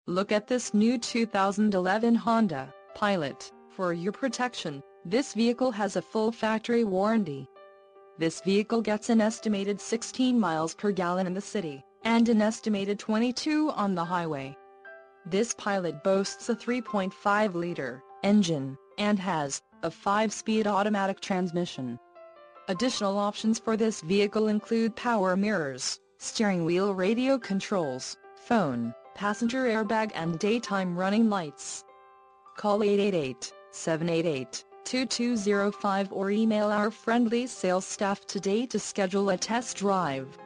Look at this new 2011 Honda Pilot. For your protection, this vehicle has a full factory warranty. This vehicle gets an estimated 16 miles per gallon in the city, and an estimated 22 on the highway. This Pilot boasts a 3.5-liter engine, and has a 5-speed automatic transmission. Additional options for this vehicle include power mirrors, steering wheel radio controls, phone, passenger airbag and daytime running lights. Call 888-788-2205 or email our friendly sales staff today to schedule a test drive.